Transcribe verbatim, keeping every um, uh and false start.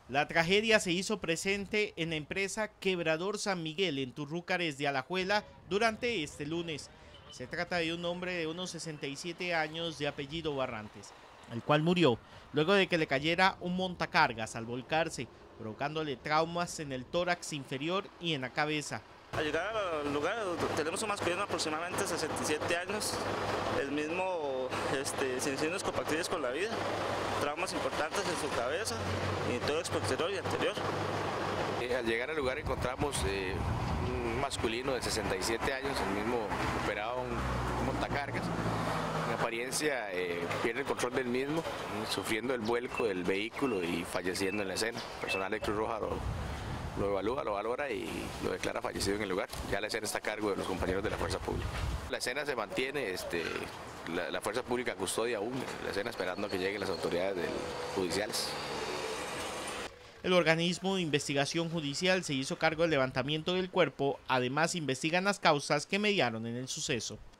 La tragedia se hizo presente en la empresa Quebrador San Miguel en Turrúcares de Alajuela durante este lunes. Se trata de un hombre de unos sesenta y siete años de apellido Barrantes, el cual murió luego de que le cayera un montacargas al volcarse, provocándole traumas en el tórax inferior y en la cabeza. Al llegar al lugar tenemos un masculino de aproximadamente sesenta y siete años, el mismo este, sin signos compatibles con la vida, traumas importantes en su cabeza y en todo el posterior y anterior. Eh, al llegar al lugar encontramos eh, un masculino de sesenta y siete años, el mismo operado un montacargas. En apariencia eh, pierde el control del mismo, sufriendo el vuelco del vehículo y falleciendo en la escena. El personal de Cruz Roja lo, lo evalúa, lo valora y lo declara fallecido en el lugar. Ya la escena está a cargo de los compañeros de la Fuerza Pública. La escena se mantiene, este, la, la Fuerza Pública custodia aún la escena esperando que lleguen las autoridades del, judiciales. El organismo de investigación judicial se hizo cargo del levantamiento del cuerpo, además investigan las causas que mediaron en el suceso.